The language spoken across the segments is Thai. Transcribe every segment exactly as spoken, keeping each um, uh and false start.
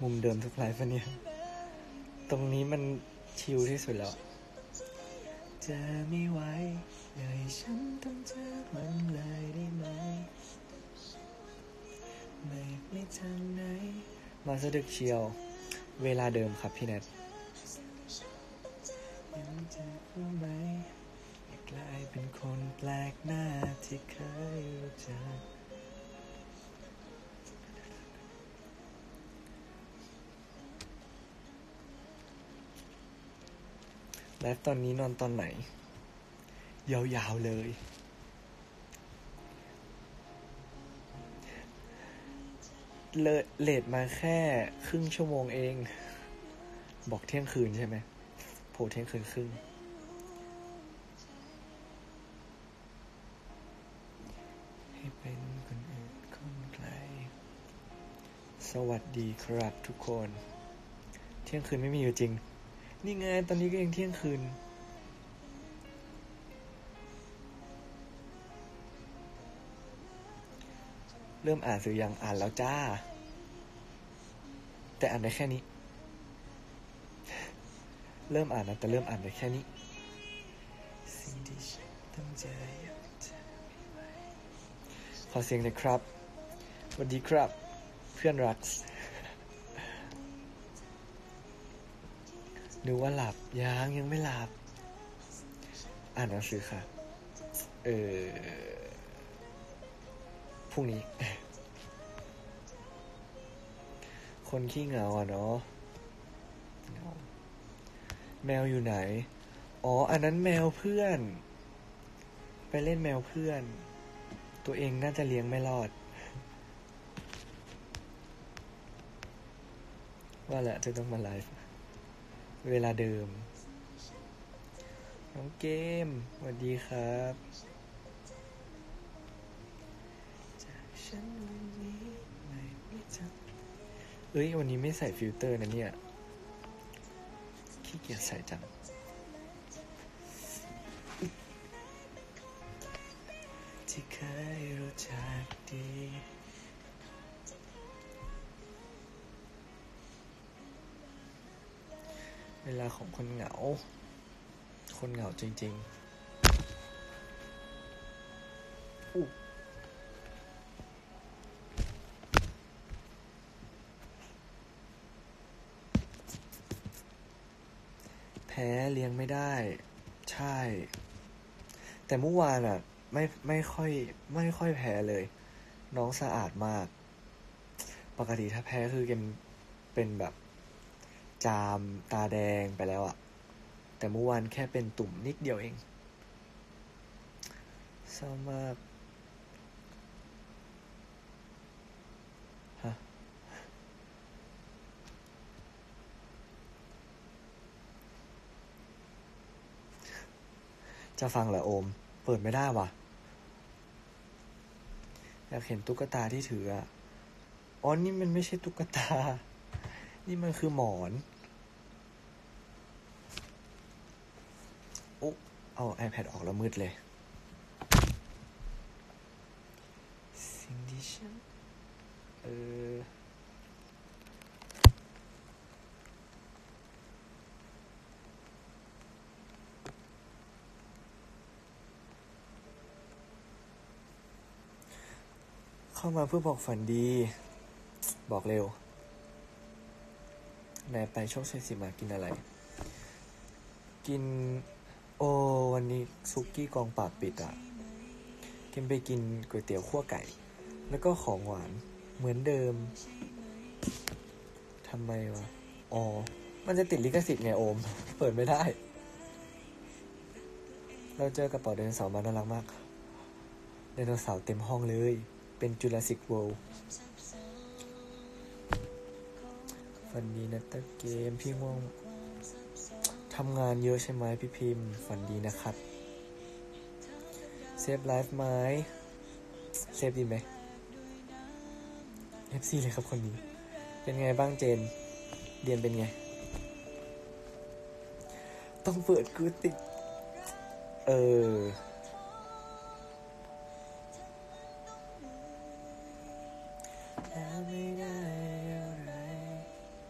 มุมเดิมทุกไลฟ์เนี่ยตรงนี้มันชิลที่สุดแล้วจะไม่ไหวเลยฉันต้องเจอมันเลยได้ไหมไม่ไม่ทางไหนมาสะดึกเชียวเวลาเดิมครับพี่แนทยังจะรู้ไหมกลายเป็นคนแปลกหน้าที่เคยรู้จักไลฟ์ตอนนี้นอนตอนไหนยาวๆเลยเลเลทมาแค่ครึ่งชั่วโมงเองบอกเที่ยงคืนใช่ไหมโผล่เที่ยงคืนครึ่งให้เป็นคนอื่นคนไกลสวัสดีครับทุกคนเที่ยงคืนไม่มีอยู่จริงนี่ไงตอนนี้ก็ยังเที่ยงคืนเริ่มอ่านสื่อยังอ่านแล้วจ้าแต่อ่านได้แค่นี้เริ่มอ่านนะแต่เริ่มอ่านได้แค่นี้สิ่งที่ฉันต้องเจอยังเจอไม่ไหวขอเสียงหน่อยครับสวัสดีครับเพื่อนรักนึกว่าหลับยังยังไม่หลับอ่านหนังสือค่ะเออพรุ่งนี้คนขี้เหงาอ่ะเนาะแมวอยู่ไหนอ๋ออันนั้นแมวเพื่อนไปเล่นแมวเพื่อนตัวเองน่าจะเลี้ยงไม่รอดว่าแหละจะต้องมาไลฟ์เวลาเดิมน้องเกมสวัสดีครับจากฉันวันนี้ไม่ไม่จำเอ้ยวันนี้ไม่ใส่ฟิลเตอร์นะเนี่ยขี้เกียจใส่จังที่เคยรู้จักดีเวลาของคนเหงาคนเหงาจริงๆอู้แพ้เลี้ยงไม่ได้ใช่แต่เมื่อวานอ่ะไม่ไม่ค่อยไม่ค่อยแพ้เลยน้องสะอาดมากปกติถ้าแพ้คือเกมเป็นแบบจามตาแดงไปแล้วอ่ะแต่เมื่อวานแค่เป็นตุ่มนิดเดียวเองเศร้ามากฮะจะฟังเหรอโอมเปิดไม่ได้ว่ะอยากเห็นตุ๊กตาที่ถืออ่ะอ๋อนี่มันไม่ใช่ตุ๊กตานี่มันคือหมอนโอ้เอา iPad ออกแล้วมืดเลยสิ่งที่ฉันเออเข้ามาเพื่อบอกฝันดีบอกเร็วไหนไปโชคชัยศรีมากินอะไรกินโอวันนี้ซุกี้กองปากปิดอ่ะกินไปกินก๋วยเตี๋ยวคั่วไก่แล้วก็ของหวานเหมือนเดิมทำไมวะอ๋อมันจะติดลิขสิทธิ์ไงโอมเปิดไม่ได้เราเจอกระเป๋าไดโนเสาร์มาน่ารักมากไดโนเสาร์เต็มห้องเลยเป็นจูราสสิกเวิลด์ฝันดีนะตะเกมพี่ง่วงทำงานเยอะใช่ไหมพี่พิมพ์ฝันดีนะครับเซฟไลฟ์ไหมเซฟดีไหม เอฟ ซี เลยครับคนนี้เป็นไงบ้างเจนเรียนเป็นไงต้องเปิดกูติดเออไม่ได้อะไร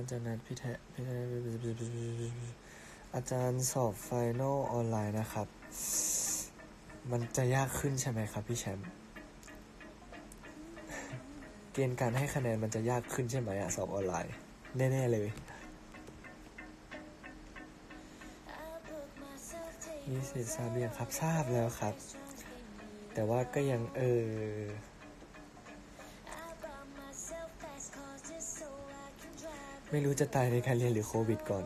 จะนัดพี่แทพี่แทอาจารย์สอบไฟนอลออนไลน์นะครับ มันจะยากขึ้นใช่ไหมครับพี่แชมป์เกณฑ์การให้คะแนนมันจะยากขึ้นใช่ไหมอะสอบออนไลน์แน่ๆเลยนี่สิทราบเรียงครับทราบแล้วครับแต่ว่าก็ยังเออไม่รู้จะตายในการเรียนหรือโควิดก่อน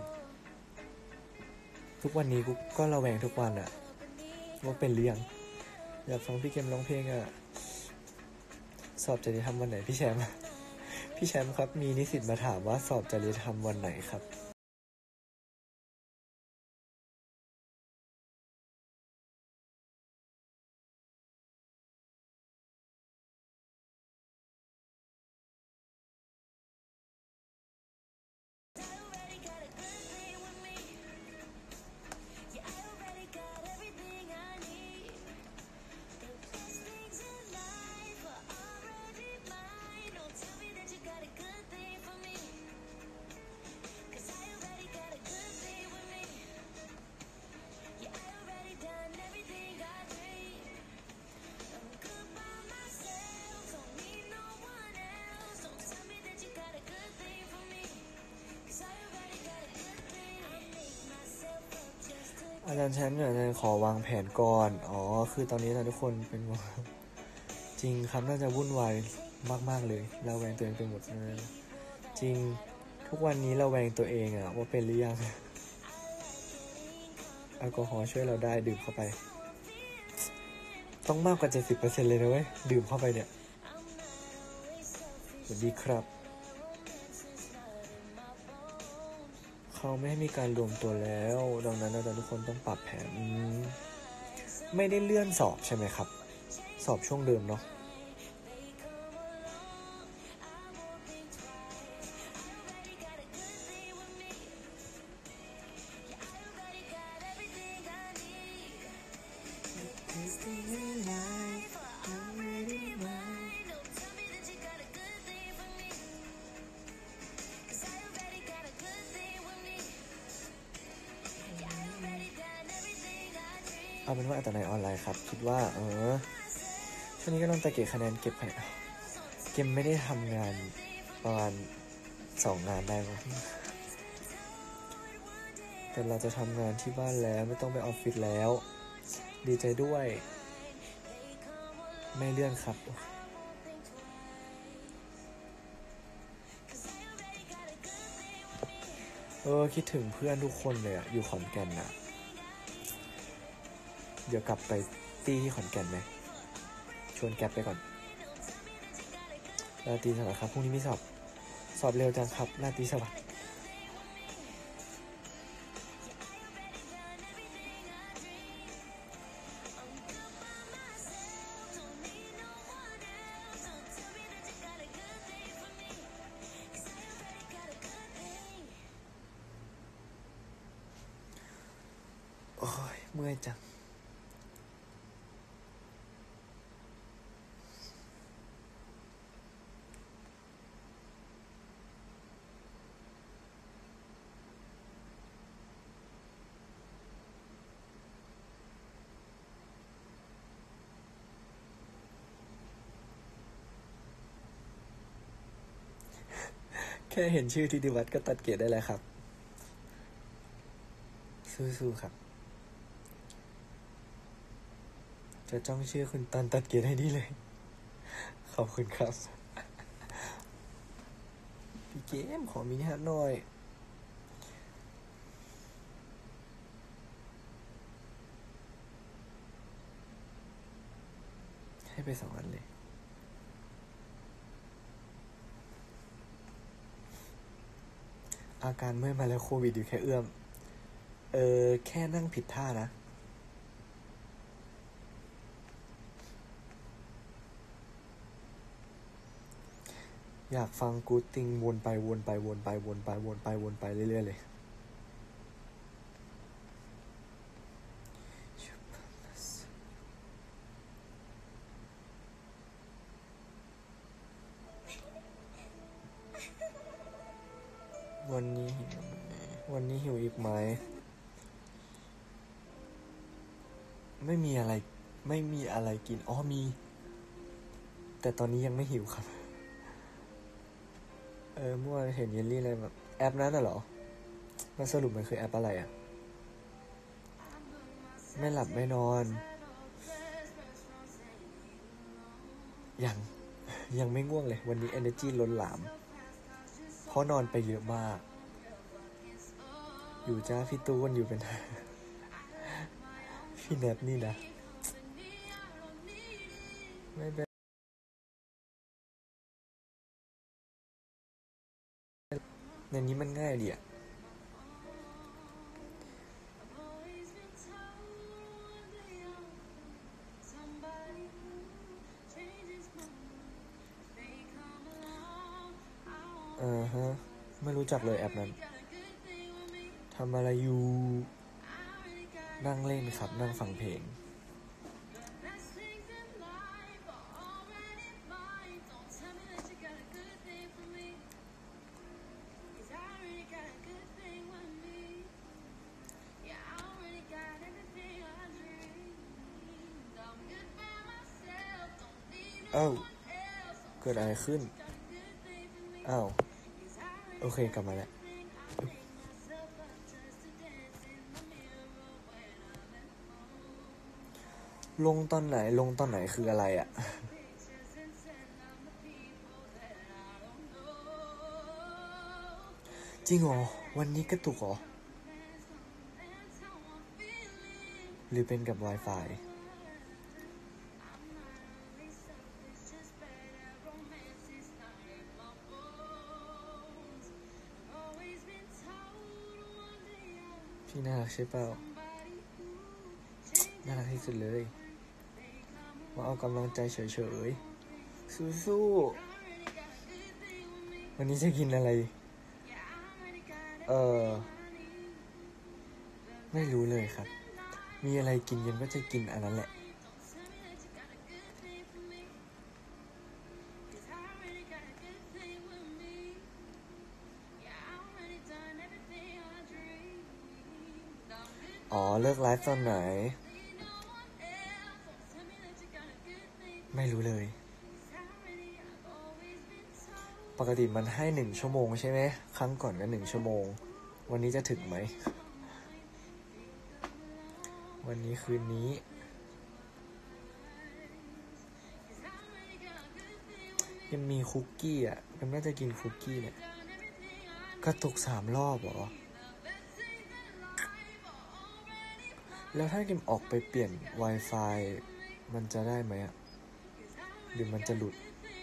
ทุกวันนี้กูก็ระแวงทุกวันอะว่าเป็นหรือยังอยากฟังพี่เกมร้องเพลงอะสอบจริยธรรมวันไหนพี่แชมป์พี่แชมป์ครับมีนิสิตมาถามว่าสอบจริยธรรมวันไหนครับอาจารย์แชมป์เนี่ยจะขอวางแผนก่อนอ๋อคือตอนนี้นะทุกคนเป็นจริงครับน่าจะวุ่นวายมากๆเลยเราแวงตัวเองไปหมดเลยจริงทุกวันนี้เราแวงตัวเองอะว่าเป็นหรือยังแอลกอฮอล์ช่วยเราได้ดื่มเข้าไปต้องมากกว่า เจ็ดสิบเปอร์เซ็นต์ เลยนะเว้ยดื่มเข้าไปเนี่ยสวัสดีครับเขาไม่ให้มีการรวมตัวแล้วดังนั้นอาจารย์ทุกคนต้องปรับแผนไม่ได้เลื่อนสอบใช่ไหมครับสอบช่วงเดิมเนาะเอาเป็นว่าแต่ในออนไลน์ครับคิดว่าเออช่วงนี้ก็ต้องตะเกียบคะแนนเก็บคะแนนเกมไม่ได้ทำงานประมาณสองงานได้มั้งแต่เราจะทำงานที่บ้านแล้วไม่ต้องไปออฟฟิศแล้วดีใจด้วยไม่เลื่อนครับเออคิดถึงเพื่อนทุกคนเลยอะอยู่ขอนแก่นอะเดี๋ยวกลับไปตีที่ขอนแก่นไหมชวนแก๊ปไปก่อนราตรีสวัสดิ์ครับพรุ่งนี้มีสอบสอบเร็วจังครับราตรีสวัสดิ์โอ้ยเมื่อยจังแค่เห็นชื่อธิติวัฒน์ก็ตัดเกรดได้แล้วครับสู้ๆครับจะจ้องชื่อคุณตอนตัดเกรดให้ดีเลยขอบคุณครับพี่เกมขอมินิฮาร์ดหน่อยให้ไปสองอันเลยอาการเมื่อยมาแล้วโควิดอยู่แค่เอื้อมเออแค่นั่งผิดท่านะอยากฟังกู๊ดติงวนไปวนไปวนไปวนไปวนไปวนไปเรื่อยๆเลยวันนี้หิวไหมวันนี้หิวอีกไหมไม่มีอะไรไม่มีอะไรกินอ๋อมี แต่ตอนนี้ยังไม่หิวครับเออเมื่อวานเห็นเยลลี่อะไรแบบแอปนั้นน่ะเหรอมันสรุปมันคือแอปอะไรอ่ะไม่หลับไม่นอนยังยังไม่ง่วงเลยวันนี้ energy ล้นหลามเพราะนอนไปเยอะมากอยู่จ้าพี่ตูนอยู่เป็น พี่แนบนี่นะไม่เป็นในนี้มันง่ายดีอ่ะเออฮะไม่รู้จักเลยแอปนั้นทำอะไรอยู่นั่งเล่นครับนั่งฟังเพลงเอ้าเกิดอะไรขึ้นอ้าวโอเคกลับมาแล้วลงตอนไหนลงตอนไหนคืออะไรอ่ะจริงเหรอวันนี้กระตุกเหรอหรือเป็นกับ Wi-Fi พี่น่ารักใช่เปล่าน่ารักที่สุดเลยมาเอากำลังใจเฉยๆสู้ๆวันนี้จะกินอะไรเออไม่รู้เลยครับมีอะไรกินยังก็จะกินอันนั้นแหละอ๋อเลิกไลฟ์ตอนไหนไม่รู้เลยปกติมันให้หนึ่งชั่วโมงใช่ไหมครั้งก่อนก็หนึ่งชั่วโมงวันนี้จะถึงไหมวันนี้คืนนี้ยังมีคุกกี้อ่ะยังน่าจะกินคุกกี้เนี่ยกระตุกสามรอบเหรอแล้วถ้าเกมออกไปเปลี่ยน Wi-Fi มันจะได้ไหมอ่ะหรือมันจะหลุด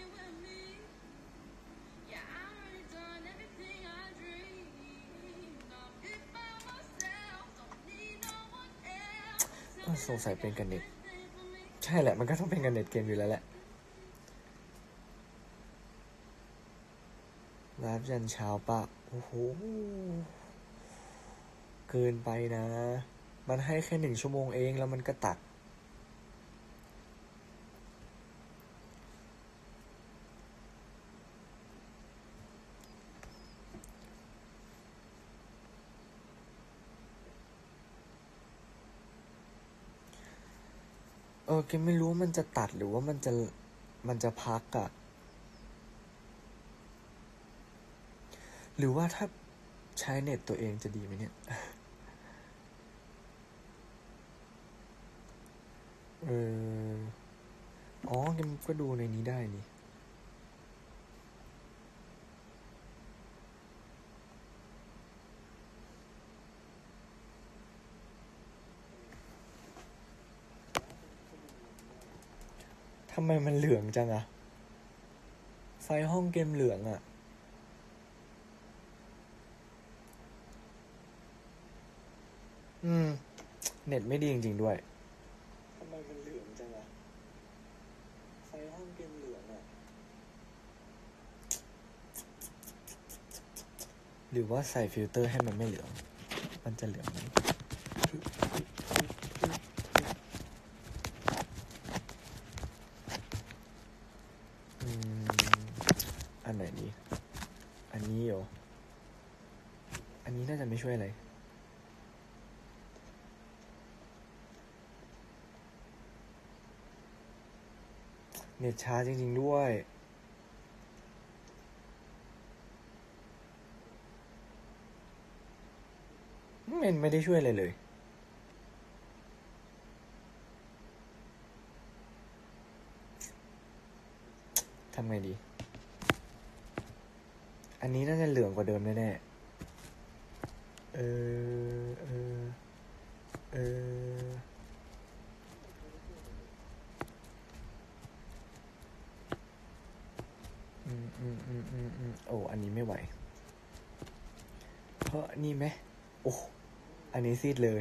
สงสัยเป็นกันเน็ตใช่แหละมันก็ต้องเป็นกันเน็ตเกมอยู่แล้วแหละไลฟ์ยันเช้าปะโอ้โหเกินไปนะมันให้แค่หนึ่งชั่วโมงเองแล้วมันก็ตัดเออเกมไม่รู้มันจะตัดหรือว่ามันจะมันจะพักอะหรือว่าถ้าใช้เน็ตตัวเองจะดีไหมเนี่ยเอออ๋อเกมก็ดูในนี้ได้นี่ทำไมมันเหลืองจังอะไฟห้องเกมเหลืองอะอืมเน็ตไม่ดีจริงๆด้วยทำไมมันเหลืองจังอะไฟห้องเกมเหลืองอะหรือว่าใส่ฟิลเตอร์ให้มันไม่เหลืองมันจะเหลืองไหมอืมอันไหนดีอันนี้เหรอนี้น่าจะไม่ช่วยอะไรเน็ตช้าจริงๆด้วยมันไม่ได้ช่วยอะไรเลยทำไงดีอันนี้น่าจะเหลืองกว่าเดิมแน่ๆเออเออเอออืมอืมอืมอืมอืมโอ้อันนี้ไม่ไหวเพราะนี่ไหมโอ้อันนี้ซีดเลย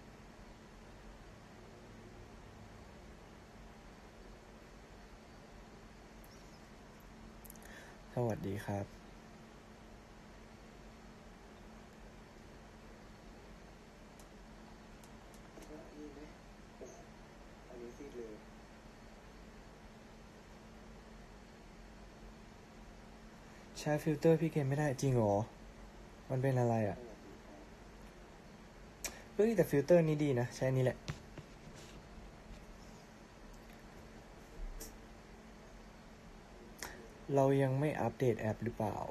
สวัสดีครับใช้ฟิลเตอร์พี่เกมไม่ได้จริงเหรอมันเป็นอะไรอ่ะเฮ้ยแต่ฟิลเตอร์นี้ดีนะใช้นี้แหละเรายังไม่อัปเดตแอปหรือเปล่า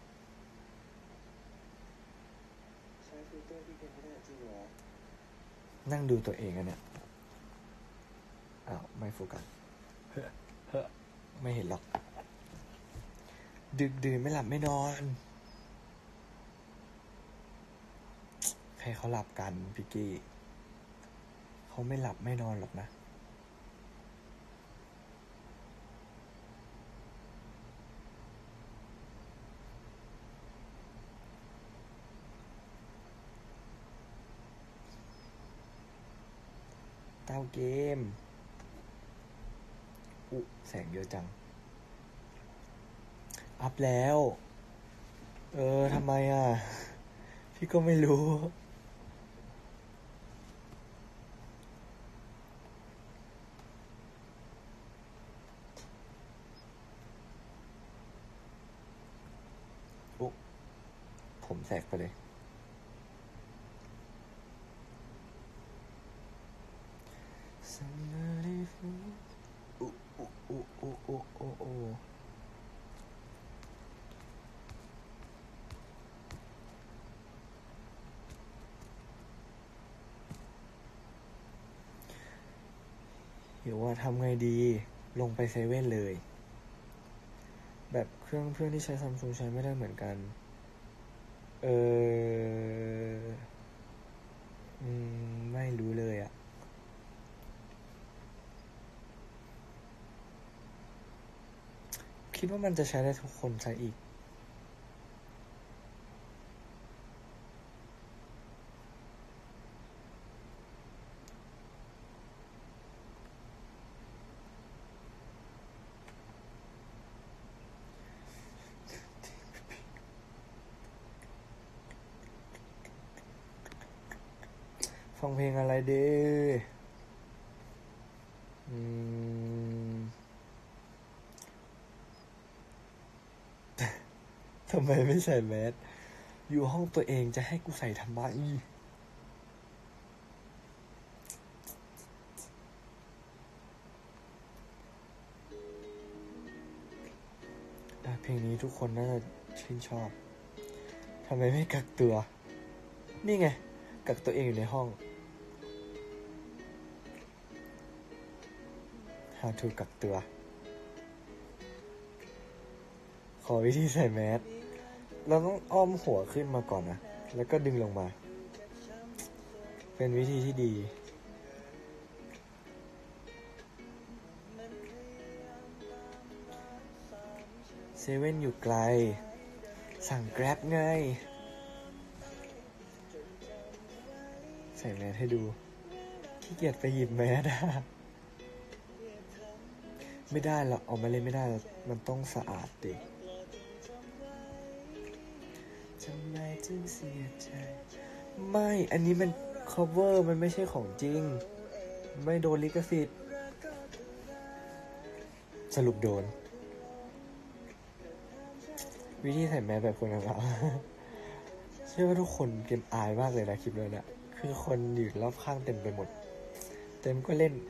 ใช้ฟิลเตอร์พี่เกมไม่ได้จริงเหรอนั่งดูตัวเองอะเนี่ยอ้าวไม่โฟกัสเฮ้อเฮ้อไม่เห็นหรอกดึกดื่นไม่หลับไม่นอนใครเขาหลับกันพี่กี้เขาไม่หลับไม่นอนหรอกนะเต้าเกมอุ๊แสงเยอะจังอัพแล้วเออทำไมอ่ะพี่ก็ไม่รู้อุ๊ผมแสกไปเลยอุ๊อุ๊อุ๊อุ๊อุ๊อุ๊อุ๊เดี๋ยวว่าทำไงดีลงไปเซเว่นเลยแบบเครื่องเพื่อนที่ใช้ซัมซุงใช้ไม่ได้เหมือนกันเอออืมไม่รู้เลยอ่ะคิดว่ามันจะใช้ได้ทุกคนใช้อีกฟังเพลงอะไรดีอืมทำไมไม่ใส่แมสอยู่ห้องตัวเองจะให้กูใส่ทำไมเพลงนี้ทุกคนน่าจะชื่นชอบทำไมไม่กักตัวนี่ไงกักตัวเองอยู่ในห้อง How to กักตัวขอวิธีใส่แมสเราต้องอ้อมหัวขึ้นมาก่อนนะแล้วก็ดึงลงมาเป็นวิธีที่ดีเซเว่นอยู่ไกลสั่ง Grab ไงใส่แมสให้ดูขี้เกียจไปหยิบแมสอะไม่ได้หรอกออกมาเล่นไม่ได้หรอกมันต้องสะอาดดิทำไมถึงเสียใจไม่อันนี้มัน cover มันไม่ใช่ของจริงไม่โดนลิขสิทธิ์สรุปโดนวิธีใส่แมสแบบคนเราเชื่อว่าทุกคนเกมอายมากเลยนะคลิปเลยเนี่ยคือคนอยู่รอบข้างเต็มไปหมดเต็มก็เล่น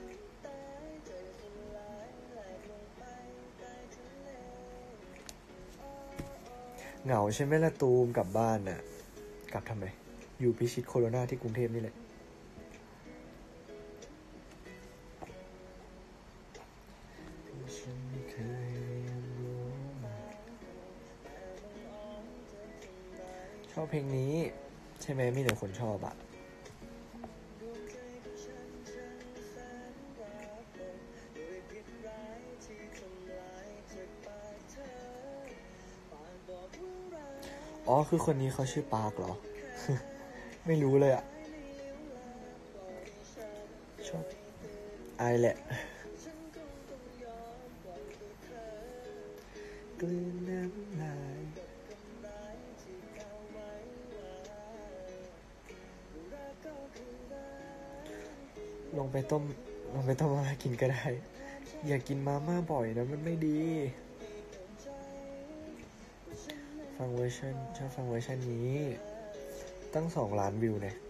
เหงาใช่ไหมล่ะตูมกลับบ้านน่ะกลับทำไมอยู่พิชิตโคโรนาที่กรุงเทพนี่แหละชอบเพลงนี้ใช่ไหมมีแต่คนชอบอะอ๋อคือคนนี้เขาชื่อปาร์คเหรอ ไม่รู้เลยอะชอบไอแหละกลืนน้ำลายลงไปต้มลงไปต้มมากินก็ได้อย่ากินมาม่าบ่อยนะมันไม่ดีฟังเวอร์ชันชอบฟังเวอร์ชันนี้ตั้งสองล้านวิวเนี่ย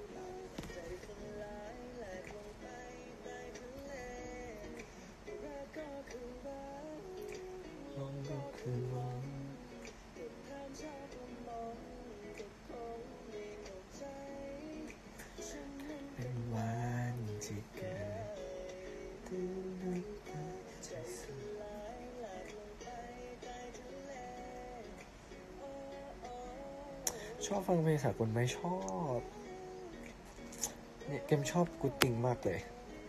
มองก็คือมองเป็นวันที่เกิดตื่นนึกใจสุดชอบฟังเพลงสากลไหมชอบเนี่ยเกมชอบกูติงมากเลย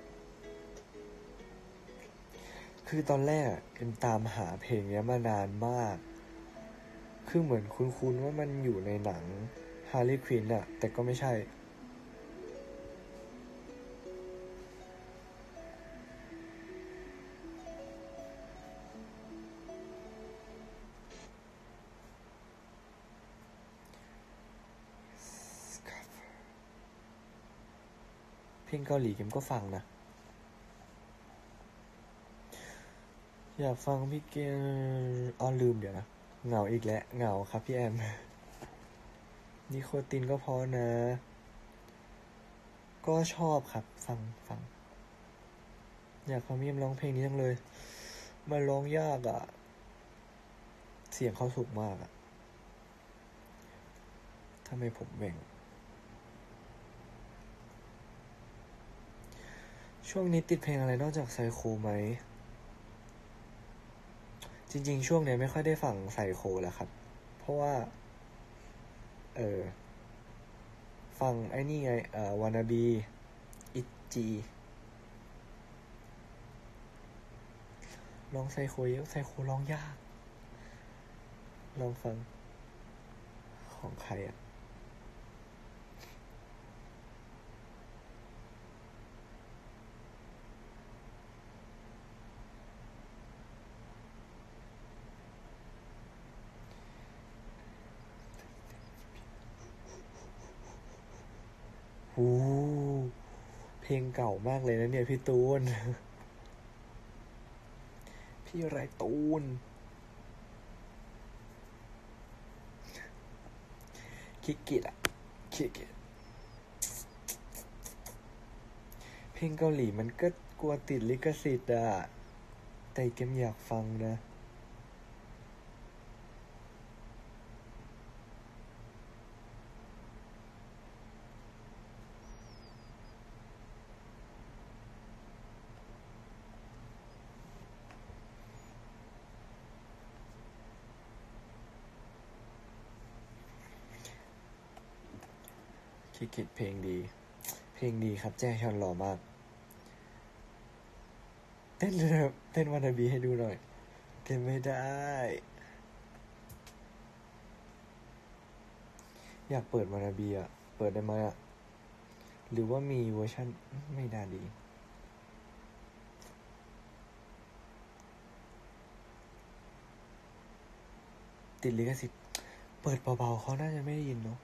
คือตอนแรกเกมตามหาเพลงนี้มานานมากคือเหมือนคุ้นๆว่ามันอยู่ในหนัง Harley Quinn อะแต่ก็ไม่ใช่เพลงเกาหลีเกมก็ฟังนะอยากฟังพี่เกมอ้อลืมเดี๋ยวนะเหงาอีกแล้วเหงาครับพี่แอมนิโคตินก็พอนะ ก็ชอบครับฟังฟังอยากฟังพี่แอมร้องเพลงนี้จังเลยมันร้องยากอะเสียงเขาสูงมากอะทำไมผมแบ่งช่วงนี้ติดเพลงอะไรนอกจากไซโคไหมจริงๆช่วงนี้ไม่ค่อยได้ฟังไซโคแล้วครับเพราะว่าเออฟังไอ้นี่ไงเอ่อวานาบีอิจีร้องไซโคเยอะไซโคร้องยากลองฟังของใครอะหูเพลงเก่ามากเลยนะเนี่ยพี่ตูน พี่ไรตูนคิกิดอะคิกิดเพลงเกาหลีมันก็กลัวติดลิขสิทธิ์อะแต่เกมอยากฟังนะคิกิดเพลงดีเพลงดีครับแจ้ฮยอนหล่อมากเต้นเลยนะเต้นวานาบีให้ดูหน่อยเต้นไม่ได้อยากเปิดวานาบีอะเปิดได้ไหมอะหรือว่ามีเวอร์ชันไม่น่าดีติดลิขสิทธิ์เปิดเบาๆเขาน่าจะไม่ได้ยินเนาะ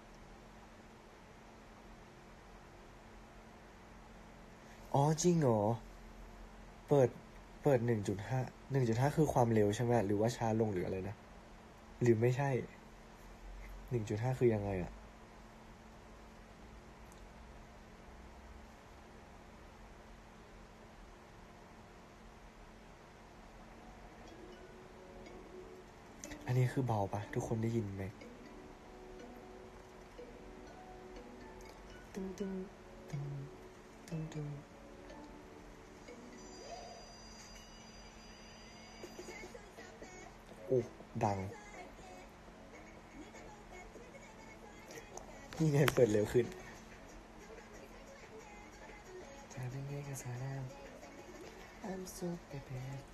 อ๋อจริงเหรอเปิดเปิดหนึ่งจุดห้าหนึ่งจุดห้าคือความเร็วใช่ไหมหรือว่าช้าลงหรืออะไรนะหรือไม่ใช่หนึ่งจุดห้าคือยังไงอะนนี้คือเบาปะทุกคนได้ยินไหมตึ้งตึ้งตึ้งตึ้งตึ้งโอ้ดังนี่ไงเปิดเร็วขึ้นจะเป็นไงกับสาระ I'm so prepared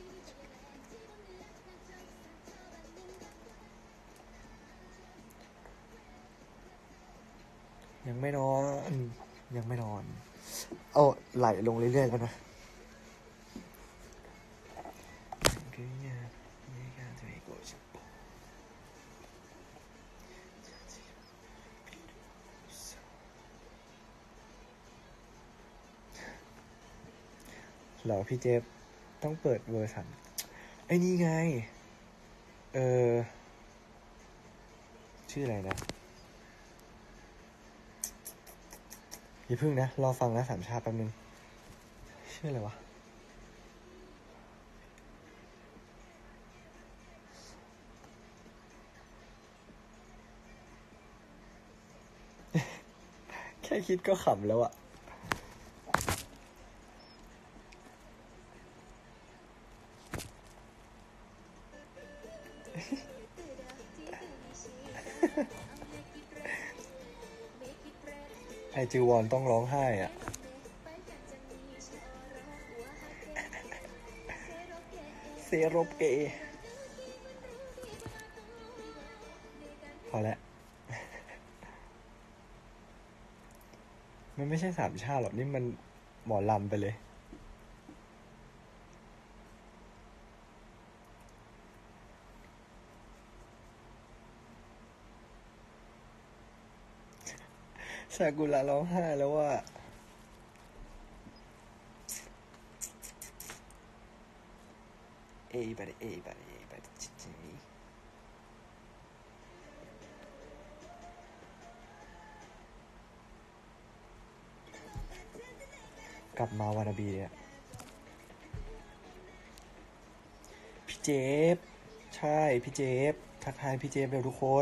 ยังไม่นอนยังไม่นอนเอาไหลลงเรื่อยๆแล้วนะเหรอพี่เจฟต้องเปิดเวอร์ชันไอ้นี่ไงเออชื่ออะไรนะอย่าพึ่งนะรอฟังนะสามชาติแป๊บนึงชื่ออะไรวะแค่คิดก็ขำแล้วอะไอจิวอนต้องร้องไห้อ่ะเซโรเกพอแล้วมันไม่ใช่สามชาติหรอกนี่มันหมอลำไปเลยซากุระร้องไห้แล้วว่าเอ้ยไปเอ้ยไปเอ้ยไปจิจิกลับมาวานาบีเนี่ยพี่เจฟใช่พี่เจฟทักทายพี่เจฟเร็วทุกคน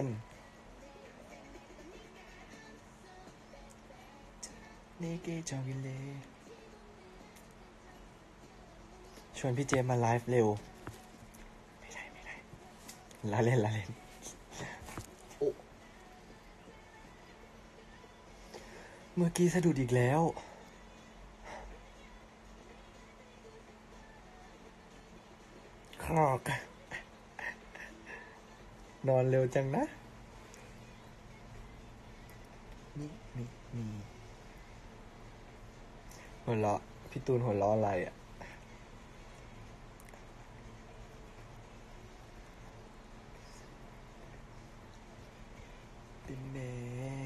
เนเกจอกิเลชวนพี่เจฟมาไลฟ์เร็วไม่ได้ไม่ได้ลาเล่นลาเล่นโอ้เมื่อกี้สะดุดอีกแล้วครอกนอนเร็วจังนะนี่นี่นี่หัวเราะพี่ตูนหัวเราะอะไรอ่ะตินเน่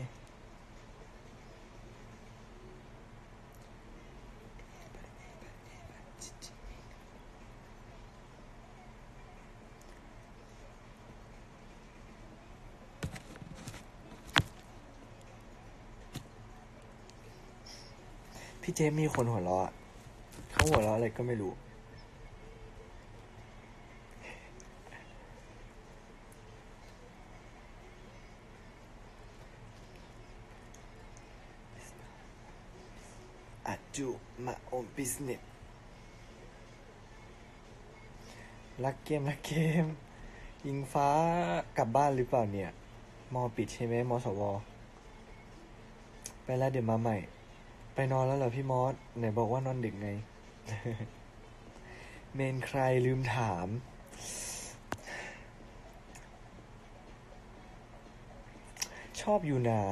พี่เจมมีคนหัวเราะเขาหัวเราะอะไรก็ไม่รู้อาจูมาโอมบิสเนสรักเกมรักเกมยิงฟ้ากลับบ้านหรือเปล่าเนี่ยมอปิดใช่ไหมมอสวไปแล้วเดี๋ยวมาใหม่ไปนอนแล้วเหรอพี่มอสไหนบอกว่านอนดึกไง เมนใครลืมถามชอบยูนา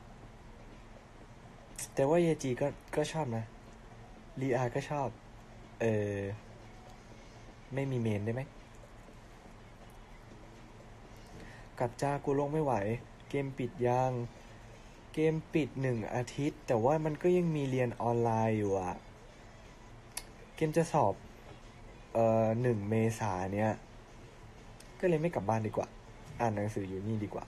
แต่ว่าเยจีก็ก็ชอบนะลีอาก็ชอบเออไม่มีเมนได้ไหมกับจากูลงไม่ไหวเกมปิดยังเกมปิดหนึ่งอาทิตย์แต่ว่ามันก็ยังมีเรียนออนไลน์อยู่อะเกมจะสอบเอ่อหนึ่งเมษาเนี้ยก็เลยไม่กลับบ้านดีกว่าอ่านหนังสืออยู่นี่ดีกว่า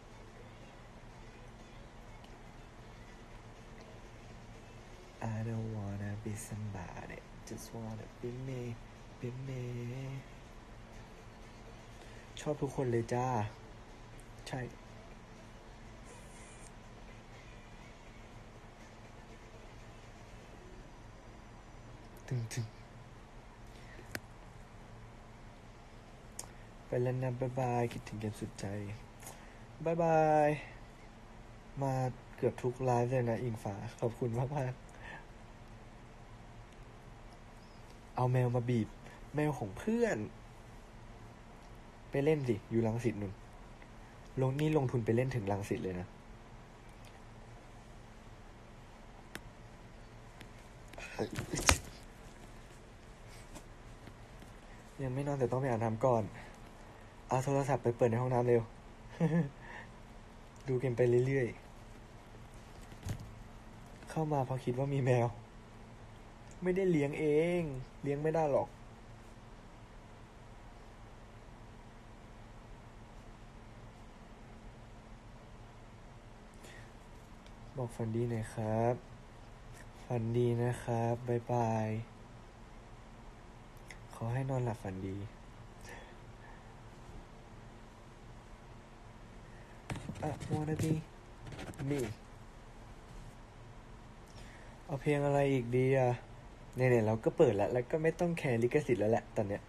I don't wanna be somebody just wanna be me be me ชอบทุกคนเลยจ้าใช่ถึงถึงไปแล้วนะบ๊ายบายคิดถึงเกมสุดใจบ๊ายบายมาเกือบทุกไลฟ์เลยนะอิงฟ้าขอบคุณมากมากเอาแมวมาบีบแมวของเพื่อนไปเล่นสิอยู่รังสิตนุ่นลงนี่ลงทุนไปเล่นถึงรังสิตเลยนะยังไม่นอนแต่ต้องไปอาบน้ำก่อนเอาโทรศัพท์ไปเปิดในห้องน้ำเร็ว ดูเกมไปเรื่อยๆเข้ามาเพราะคิดว่ามีแมวไม่ได้เลี้ยงเองเลี้ยงไม่ได้หรอกบอกฝันดีหน่อยครับฝันดีนะครับบ๊ายบายขอให้นอนหลับฝันดีอ่ะ wanna be me เอาเพลงอะไรอีกดีอ่ะเนี่ยๆเราก็เปิดแล้วแล้วก็ไม่ต้องแคร์ลิขสิทธิ์แล้วแหละตอนเนี้ย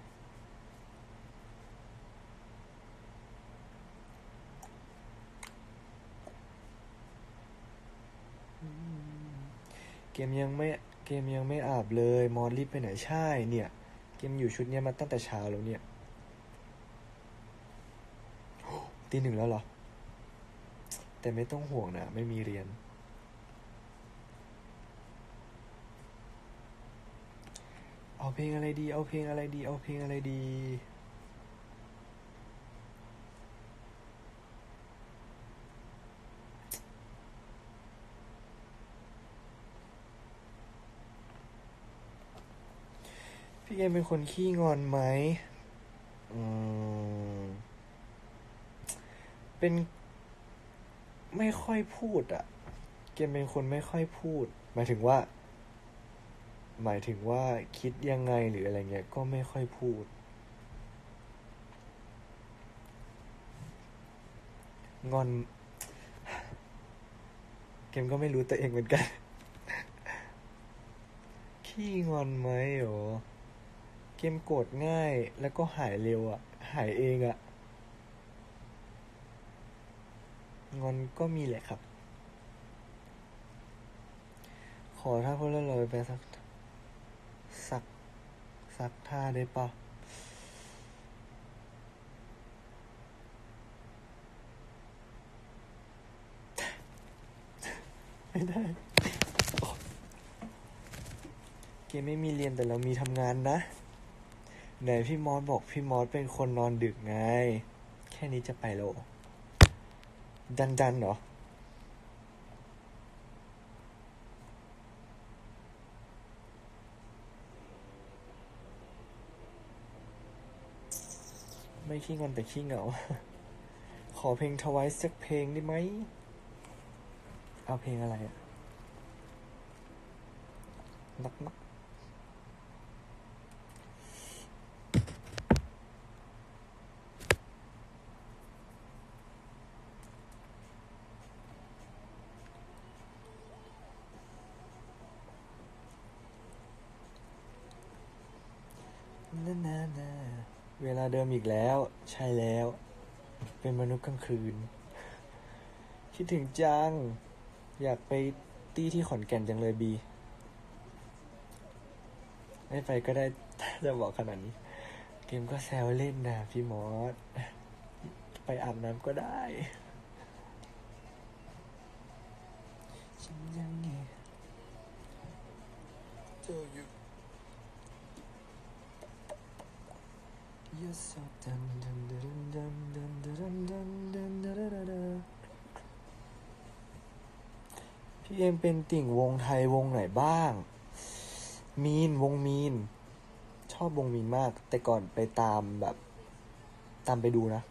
เกมยังไม่เกมยังไม่อาบเลยมอสรีบไปไหนใช่เนี่ยเกมอยู่ชุดเนี้ยมาตั้งแต่เช้าแล้วเนี่ยตีหนึ่งแล้วเหรอแต่ไม่ต้องห่วงนะไม่มีเรียนเอาเพลงอะไรดีเอาเพลงอะไรดีเอาเพลงอะไรดีพี่เกมเป็นคนขี้งอนไหมอืมเป็นไม่ค่อยพูดอะเกมเป็นคนไม่ค่อยพูดหมายถึงว่าหมายถึงว่าคิดยังไงหรืออะไรเงี้ยก็ไม่ค่อยพูดงอนเกมก็ไม่รู้ตัวเองเหมือนกันขี้งอนไหมโหเกมโกรธง่ายแล้วก็หายเร็วอะหายเองอะงอนก็มีแหละครับขอถ้าพวกเราไปสักสักสักท่าได้ปะไม่ได้เกมไม่มีเรียนแต่เรามีทำงานนะไหนพี่มอสบอกพี่มอสเป็นคนนอนดึกไงแค่นี้จะไปแล้วดันดันเหรอไม่ขี้งอนแต่ขี้เหงาขอเพลงทวายสักเพลงได้ไหมเอาเพลงอะไรอะนักนักนานานาเวลาเดิมอีกแล้วใช่แล้วเป็นมนุษย์กลางคืนคิดถึงจังอยากไปตี้ที่ขอนแก่นจังเลยบีไม่ไปก็ได้จะบอกขนาดนี้เกมก็แซวเล่นนะพี่มอสไปอาบน้ำก็ได้ฉันยังไงเจออยู่ You're so dun dun dun dun dun dun dun dun dun dun dun dun พี่เอ็มเป็นติ่งวงไทยวงไหนบ้างมีนวงมีนชอบวงมีนมากแต่ก่อนไปตามแบบตามไปดูนะ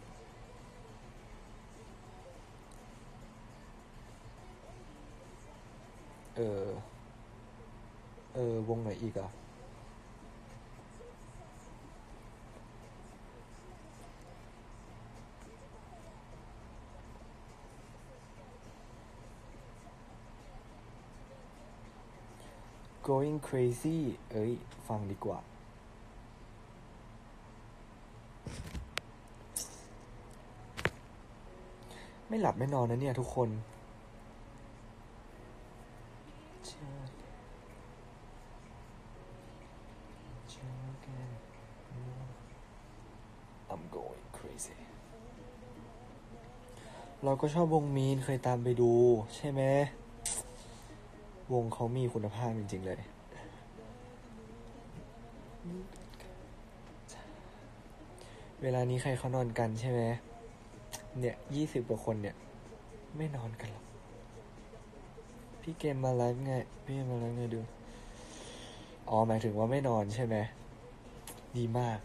เออเออวงไหนอีกอ่ะ going crazy เอ้ยฟังดีกว่าไม่หลับไม่นอนนะเนี่ยทุกคน I'm going crazy เราก็ชอบวงมีนเคยตามไปดูใช่ไหมวงเขามีคุณภาพจริงๆเลยเวลานี้ใครเขานอนกันใช่ไหมเนี่ยยี่สิบกว่าคนเนี่ยไม่นอนกันหรอกพี่เกมมาไลฟ์ไงพี่เกมมาไลฟ์ไงดูอ๋อหมายถึงว่าไม่นอนใช่ไหมดีมาก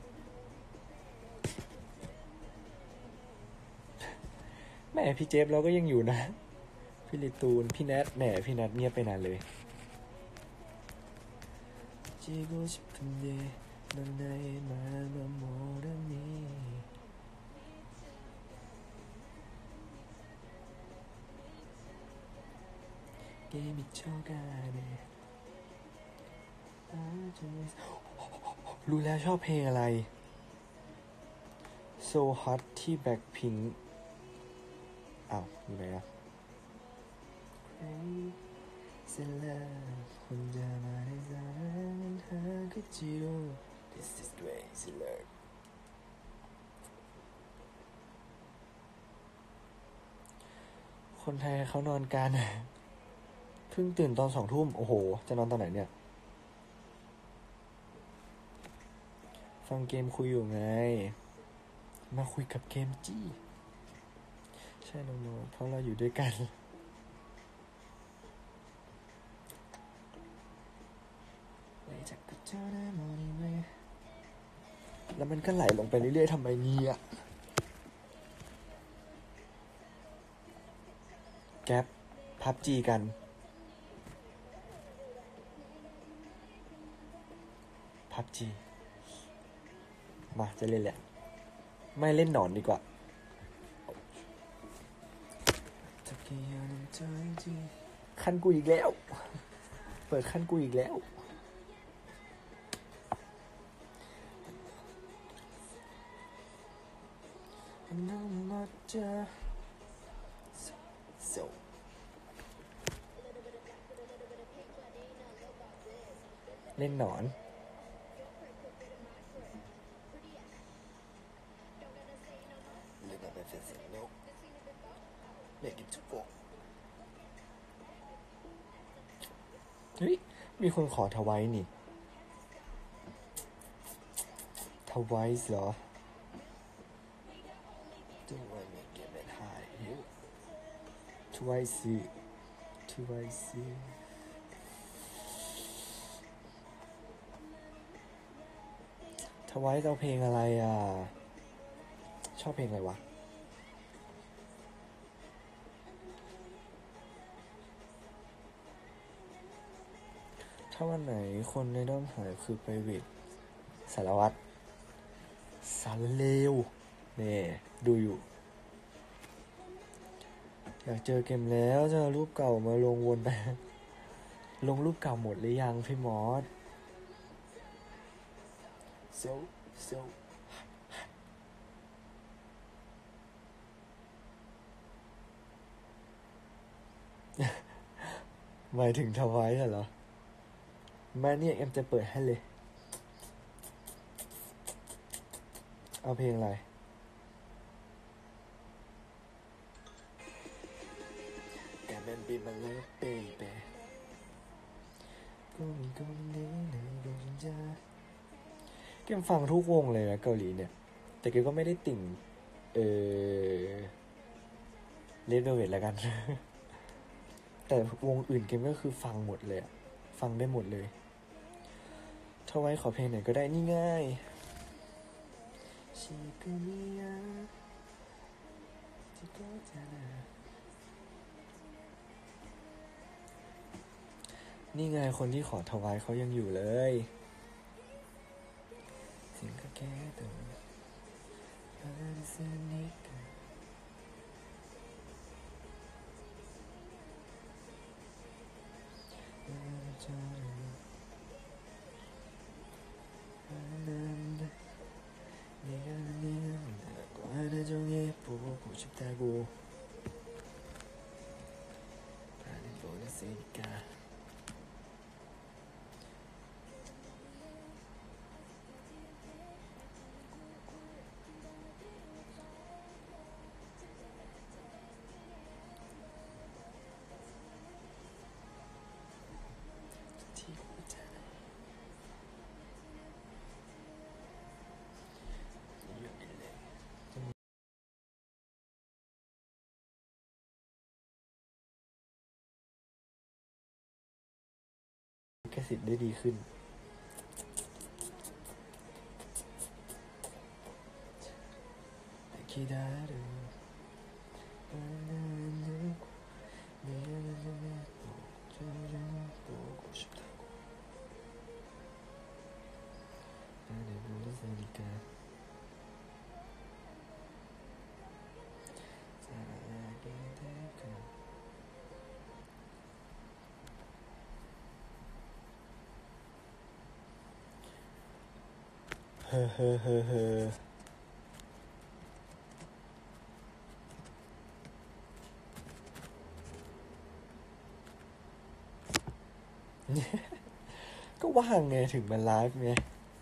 แม่พี่เจฟเราก็ยังอยู่นะพี่ลิตูนพี่แนทแหมพี่แนทเงียบไปนานเลยรู้แล้วชอบเพลงอะไร So Hot ที่ Blackpink อ้าวอยู่ไหนอะคนจะมาได้สารหาก็จิโร่ This is crazy love คนไทยเขานอนกันเพิ่งตื่นตอนสองทุ่มโอ้โหจะนอนตอนไหนเนี่ยฟังเกมคุยอยู่ไงมาคุยกับเกมจี้ใช่น้องๆเพราะเราอยู่ด้วยกันแล้วมันก็ไหลลงไปเรื่อยๆทำไมเนี่ยแก๊ปพับจีกันพับจีมาจะเล่นแหละไม่เล่นหนอนดีกว่าคันกูอีกแล้วเปิดคันกูอีกแล้วเล่นหนอนเฮ้ยมีคนขอทวายนี่ทวายเหรอทวายสิทวายสิทวายเอาเพลงอะไรอ่ะชอบเพลงอะไรวะถ้าวันไหนคนในด้อมหายคือไปเวทสารวัตรสารเลวเนี่ยดูอยู่อยากเจอเกมแล้วจะเอารูปเก่ามาลงวนไปลงรูปเก่าหมดหรือยังพี่มอส so so หมายถึงทวายเหรอมาเนี่ยเอ็มจะเปิดให้เลยเอาเพลงอะไรการเป็นบีมาเลยเป๊ะก็มีคนนี้ในดวงใจเกมฟังทุกวงเลยนะเกาหลีเนี่ยแต่เกมก็ไม่ได้ติ่งเออเลดเวลเวทแล้วกัน แต่วงอื่นเกมก็คือฟังหมดเลยฟังได้หมดเลยถ้าไว้ขอเพลงไหนก็ได้นี่ง่ายนี่ไงคนที่ขอถวายเขายังอยู่เลยสิ่งก็แค่ตัวขสิทธิ์ได้ดีขึ้นเฮ้อเฮ้อเฮ้อเฮ้อก็ว่างไงถึงมันไลฟ์ไง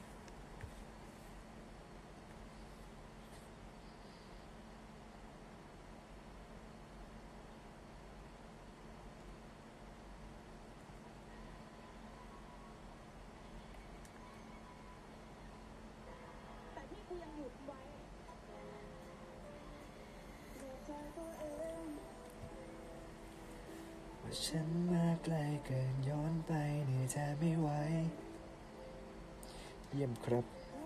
ฉันมาไกลเกินย้อนไปเหนื่อยแทบไม่ไหวเยี่ยมครับ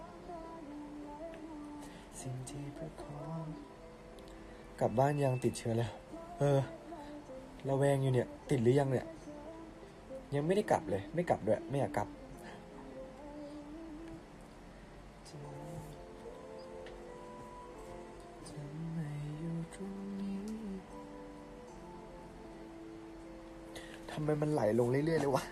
สิ่งที่ประคองกลับบ้านยังติดเชื้อแล้วเออระแวงอยู่เนี่ยติดหรือยังเนี่ยยังไม่ได้กลับเลยไม่กลับด้วยไม่อยากกลับทำไมมันไหลลงเรื่อยๆเลยวะ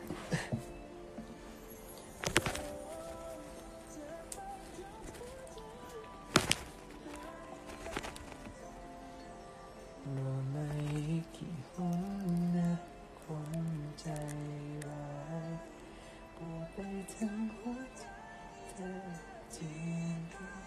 รู้ไหมกี่หนนะคนใจร้ายปวดไปทั้งหัวใจเธอจริง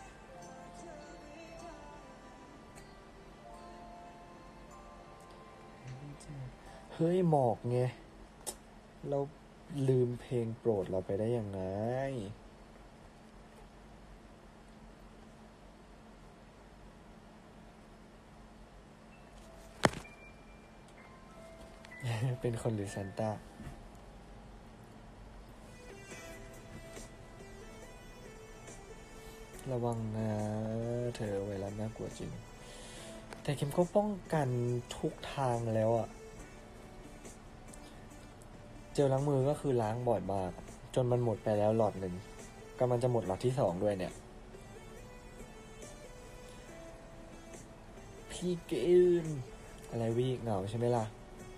เฮ้ยหมอกไงเราลืมเพลงโปรดเราไปได้ยังไงเป็นคนหรือซานต้าระวังนะเธอไวรัสน่ากลัวจริงแต่เข็มก็ป้องกันทุกทางแล้วอะเจลล้างมือก็คือล้างบ่อยมากจนมันหมดไปแล้วหลอดหนึ่งกำลังจะหมดหลอดที่สองด้วยเนี่ยพี่เกมอะไรวิเหงาใช่ไหมล่ะ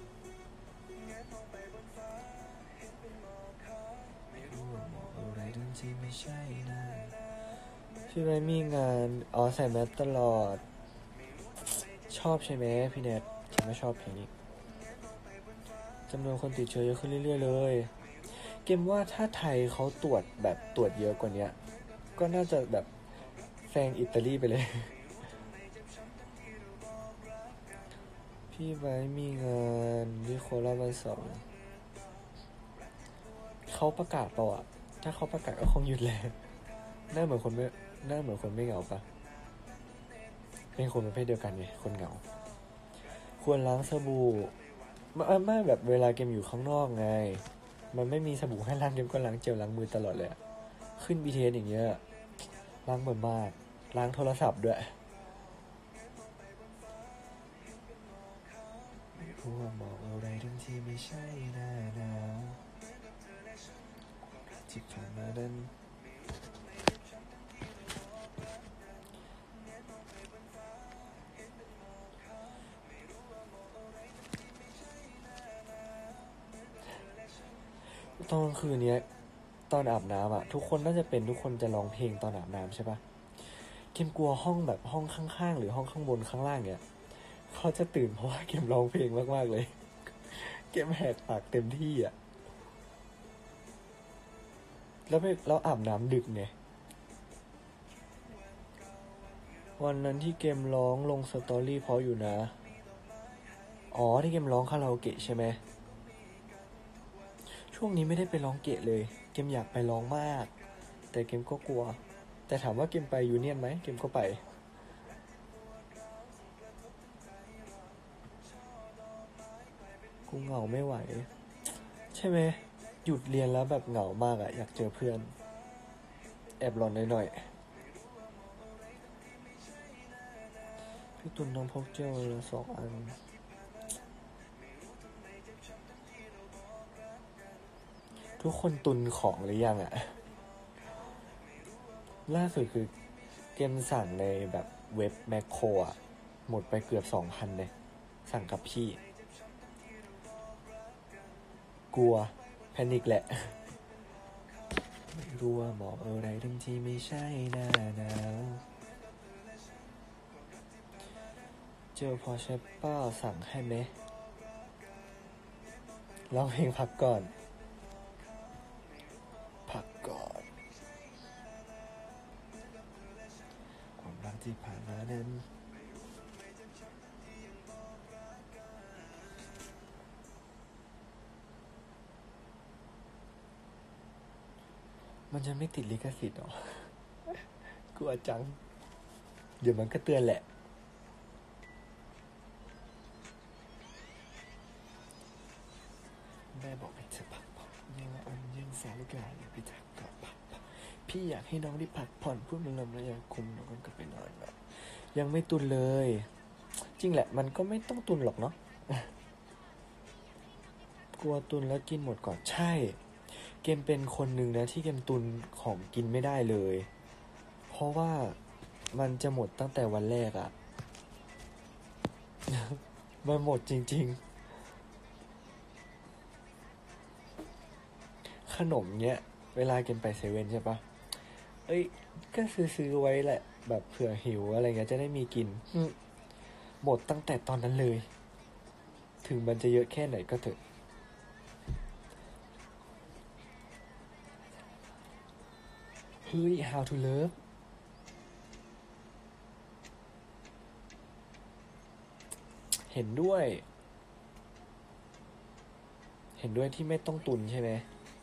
ที่ไม่ใช่นะพี่ไม่มีงานอ๋อใส่แมสตลอดชอบใช่ไหมพี่เน็ตฉันไม่ชอบเพลงนี้จำนวนคนติดเชื้อเยอะขึ้นเรื่อยๆเลยเกมว่าถ้าไทยเขาตรวจแบบตรวจเยอะกว่านี้ก็น่าจะแบบแซงอิตาลีไปเลยพี่ไว้มีงานที่โคราชวันเสาร์เขาประกาศเปล่าอ่ะถ้าเขาประกาศก็คงหยุดแล้วหน้าเหมือนคนไม่หน้าเหมือนคนไม่เหงาปะเป็นคนประเภทเดียวกันไงคนเหงาควรล้างสบู่ไม่ไม่แบบเวลาเกมอยู่ข้างนอกไงมันไม่มีสบู่ให้ล้างเกมก็ล้างเจลล้างมือตลอดเลยขึ้น บี ที เอส อย่างเงี้ยล้างบ่อยมากล้างโทรศัพท์ด้วยไม่รู้ว่าบอกอะไรทั้งที่ไม่ใช่หน้าหนาวที่ผ่านมาดันตอนกลางคืนเนี้ยตอนอาบน้ำอ่ะทุกคนน่าจะเป็นทุกคนจะร้องเพลงตอนอาบน้ำใช่ปะเกมกลัวห้องแบบห้องข้างๆหรือห้องข้างบนข้างล่างเนี้ยเขาจะตื่นเพราะว่าเกมร้องเพลงมากๆเลยเกมแหกปากเต็มที่อ่ะแล้วไปแล้วอาบน้ำดึกไงวันนั้นที่เกมร้องลงสตอรี่เพราะอยู่นะอ๋อที่เกมร้องคาราโอเกะใช่ไหมช่วงนี้ไม่ได้ไปร้องเกะเลยเกมอยากไปร้องมากแต่เกมก็กลัวแต่ถามว่าเกมไปยูเนียนไหมเกมก็ไปกูเหงาไม่ไหวใช่ไหมหยุดเรียนแล้วแบบเหงามากอะอยากเจอเพื่อนแอบหลอนหน่อยๆพี่ตุลน้องพกเจลละสองอันทุกคนตุนของหรือยังอะล่าสุดคือเกมสั่งในแบบเว็บแมคโครอะหมดไปเกือบสองพันเลยสั่งกับพี่กลัวแพนิคแหละไม่รู้ว่าหมอกอะไรทั้งที่ไม่ใช่หน้าหนาวเจอพอใช่เป้าสั่งให้ไหมร้องเพลงพักก่อนพักก่อนความรักที่ผ่านมานั้นมันจะไม่ติดลิขสิทธิ์หรอกลัวจังเดี๋ยวมันก็เตือนแหละแม่บอกให้เธอพักผ่อนยังอันยังสาลูกหลานอย่าไปทักก่อนพักผ่อนพี่อยากให้น้องได้พักผ่อนพูดมันลมแล้วยังคุมน้องกันก็ไปนอนแบบยังไม่ตุนเลยจริงแหละมันก็ไม่ต้องตุนหรอกเนาะกลัวตุนแล้วกินหมดก่อนใช่เกมเป็นคนหนึ่งนะที่เกมตุนของกินไม่ได้เลยเพราะว่ามันจะหมดตั้งแต่วันแรกอะ มันหมดจริงๆขนมเนี้ยเวลาเกมไปเซเว่นใช่ปะเอ้ยก็ซื้อๆไว้แหละแบบเผื่อหิวอะไรเงี้ยจะได้มีกินหมดตั้งแต่ตอนนั้นเลยถึงมันจะเยอะแค่ไหนก็เถอะเฮ้ย how to love เห็นด้วยเห็นด้วยที่ไม่ต้องตุนใช่ไหม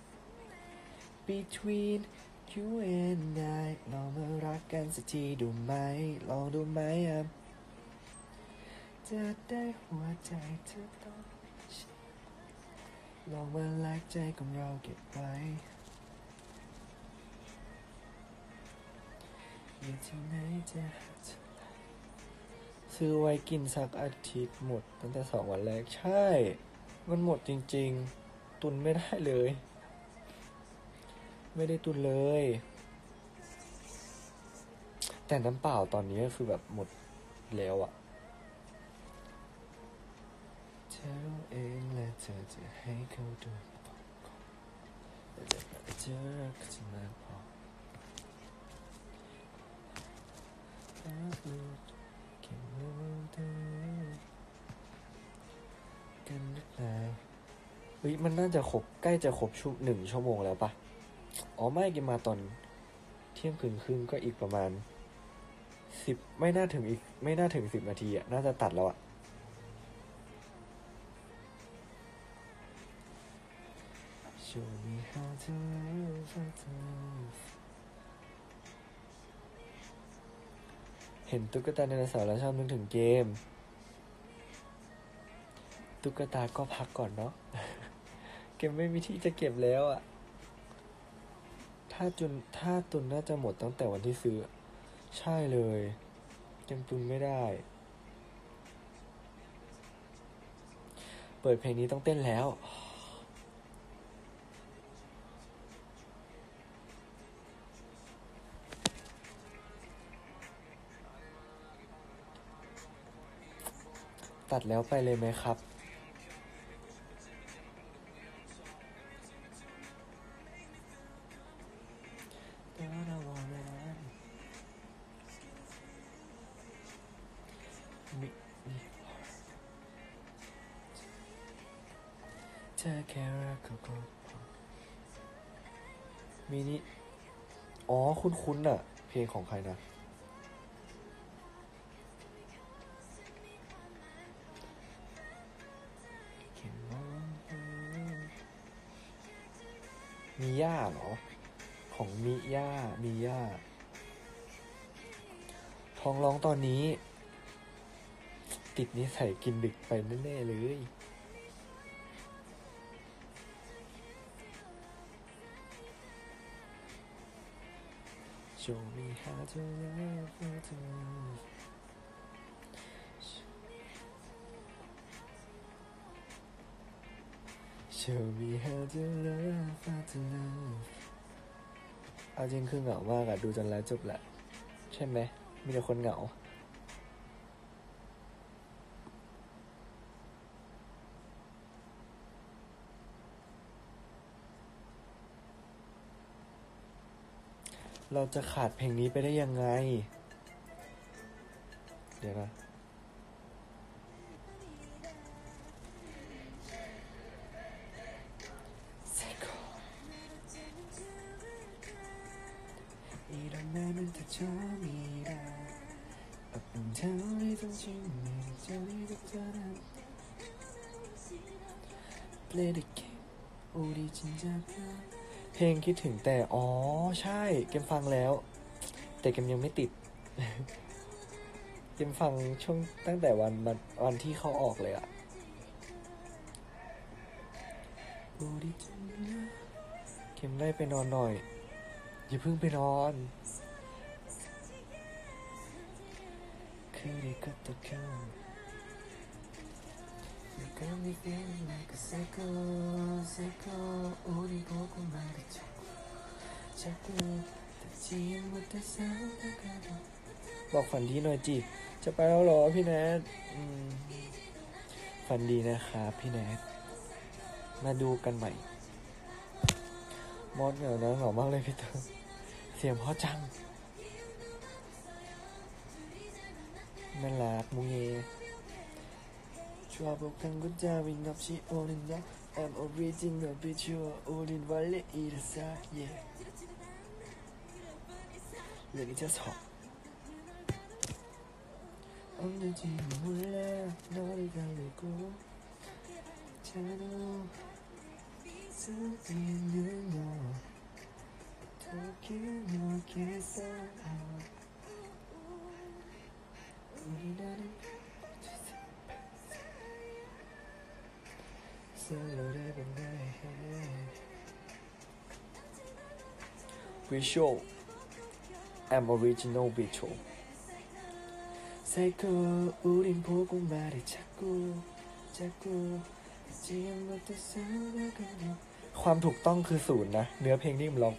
Between you and I ลองมารักกันสักทีดูไหมลองดูไหมอ่ะจะได้หัวใจเธอต้องลองมาลักใจของเราเก็บไว้อยู่ที่ไหนจะหาเธอซื้อไว้กินสักอาทิตย์หมดตั้งแต่สองวันแรกใช่มันหมดจริงๆตุนไม่ได้เลยไม่ได้ตุนเลยแต่น้ำเปล่าตอนนี้ก็คือแบบหมดแล้วอะเธอรู้เองและเธอจะให้เขาดูแต่จะเจอรักจะมากพอเก็บไว้กันหรือเปล่าเฮ้ยมันน่าจะครบใกล้จะครบชั่วหนึ่งชั่วโมงแล้วปะอ๋อไม่กินมาตอนเที่ยงคืนครึ่งก็อีกประมาณสิบไม่น่าถึงอีกไม่น่าถึงสิบนาทีอะน่าจะตัดแล้วอะเห็นตุ๊กตาไดโนเสาร์แล้วชอบนึกถึงเกมตุ๊กตาก็พักก่อนเนาะ เกมไม่มีที่จะเก็บแล้วอะถ้าจุนถ้าตุนน่าจะหมดตั้งแต่วันที่ซื้อใช่เลยยังตุนไม่ได้เปิดเพลงนี้ต้องเต้นแล้วตัดแล้วไปเลยไหมครับเธอแค่รักเขาก็พอมินิอ๋อคุ้นๆอ่ะเพลงของใครนะมีย่าเหรอของมิย่ามีย่าท้องร้องตอนนี้ติดนิสัยกินดึกไปแน่ๆเลย Show me how to love how to love Show me how to love how to love เอาจริงคือเหงามากอะดูจนแล้วจบแหละใช่ไหมมีแต่คนเหงาเราจะขาดเพลงนี้ไปได้ยังไงเดี๋ยวนะเพลงคิดถึงแต่อ๋อใช่เกมฟังแล้วแต่เกมยังไม่ติด เกมฟังช่วงตั้งแต่วันวันวันที่เขาออกเลยอะเกมได้ไปนอนหน่อยอย่าเพิ่งไปนอนคือเด็กก็ตะเกียบYou got me feeling like a psycho, psycho 우리 보고 말했죠 자꾸 듣지 못해 살다가도 บอกฝันดีหน่อยจิจะไปแล้วเหรอพี่แนทฝันดีนะครับพี่แนทมาดูกันใหม่มอสเหงานะเหงามากเลยพี่เต๋อเสียงเพราะจังน่ารักมุ้งเย่좌복한 군자윈 없이 오는 날 I'm original 비추어 우린 원래 이랬어 yeah 내리자서 언제지는 몰라 너를 달리고 자도 숨기는 너 어떻게 너겠어 우리라는 Visual I'm original visual Psycho 우린 보고 말해 자꾸 자꾸 지금부터 살아가려 ความถูกต้องคือศูนย์นะเนื้อเพลงที่ผมร้องไป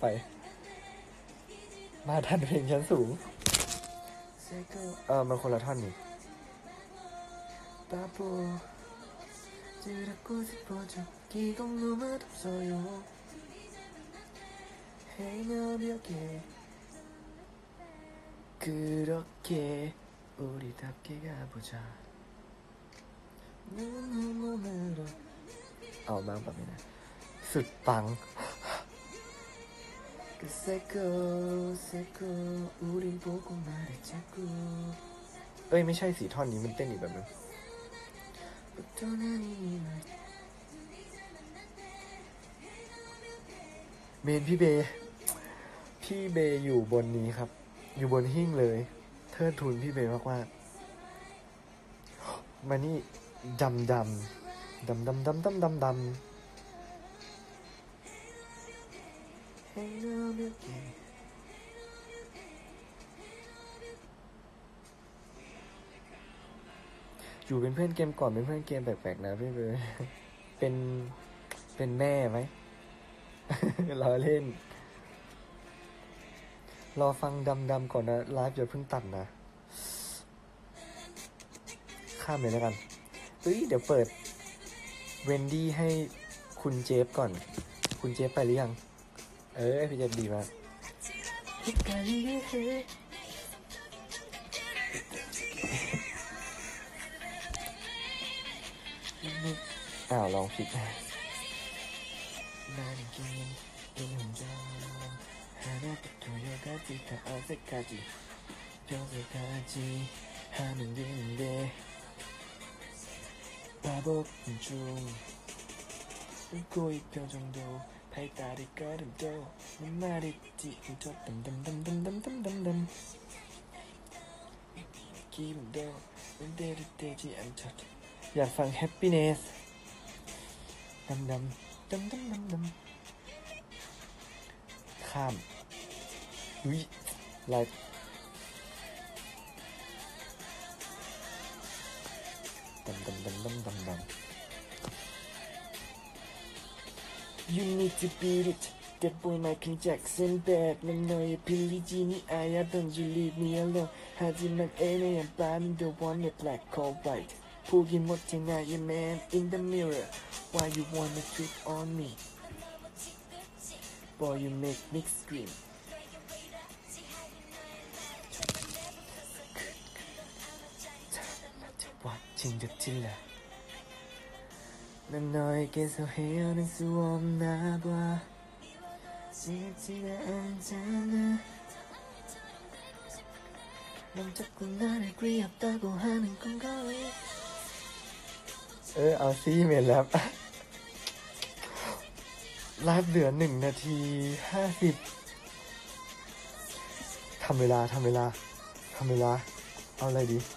มาทันเพลงชั้นสูงเออมันคนละท่อนนี่지라고 싶어져 기공로만 없어요 해녀벽에 그렇게 우리답게 가보자 눈물로เอามากแบบนี้นะสุดปัง그 psycho psycho 우린 보고 말해 자꾸 เอ้ยไม่ใช่สีท่อนนี้มันเต้นอีกแบบนึงเมนพี่เบพี่เบอยู่บนนี้ครับอยู่บนหิ้งเลยเทิดทูนพี่เบมากๆมานี่ดำดำดำดำดำดำดำดำอยู่เป็นเพื่อนเกมก่อนเป็นเพื่อนเกมแปลกๆนะพี่เบย์เป็นเป็นแม่ไหม รอเล่นรอฟังดำๆก่อนนะไลฟ์อย่าเพิ่งตัดนะข้ามเลยแล้วกันเฮ้ยเดี๋ยวเปิดเวนดี้ให้คุณเจฟก่อนคุณเจฟไปหรือยังเออพี่เจฟดีมากอ้าวลองผิดอยากฟัง happiness ดำดำดำดำดำดำข้ามอุ้ยไลฟ์ดำดำดำดำดำดำ You need to beat it That boy Michael Jackson bad 난 너의 빌리진이 아야 Don't you leave me alone 하지만 애매한 밤인 the one that black or white 보기 못해 나의 man in the mirror Why you wanna trick on me Boy you make me scream watching the tiller 난 너에게서 헤어날 수 없나 봐 지겹지가 않잖아 넌 자꾸 나를 귀엽다고 하는 건가 왜 เออเอาซี่เมนแล้วไลฟ์เหลือหนึ่งนาทีห้าสิบทำเวลาทำเวลาทำเวลาเอาอะไรดี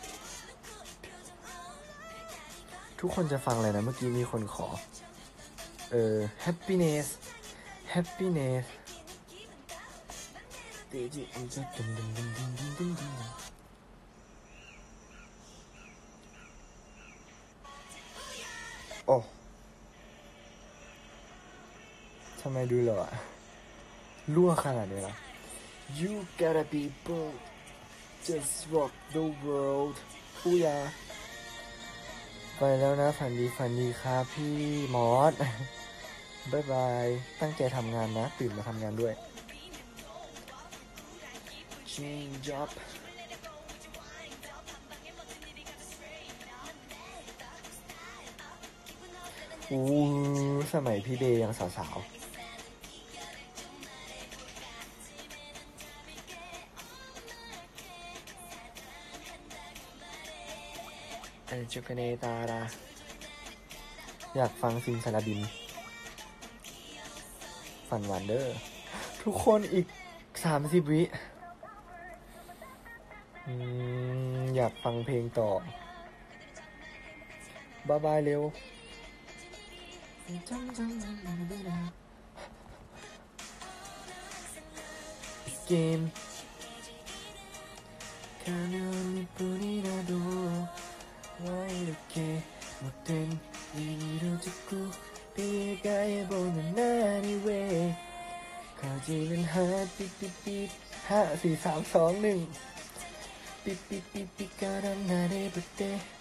ทุกคนจะฟังอะไรนะเมื่อกี้มีคนขอเออ happiness happiness เดจิอันจะดึงดึงดึงดึงดึงดึงดึงโอ้ทำไมดูหล่ออะรั่วขนาดนี้ล่ะ You gotta be bold just rock the world ผู้ยาไปแล้วนะฝันดีฝันดีครับพี่มอสบ๊ายบายตั้งใจทำงานนะตื่นมาทำงานด้วย Change up อู้สมัยพี่เดย์ยังสาวๆอันจุกเนตาดาอยากฟังซิงสารบินฝันหวานเดอร์ทุกคนอีกสามสิบวิอืมอยากฟังเพลงต่อบายบายเร็วเกม왜 이렇게 못된 얘기로 자꾸 비가해보는 나를 왜 거지는 핫삐삐삐 하나, 사, 삼, 이, 일 삐삐삐삐 까란 나를 볼때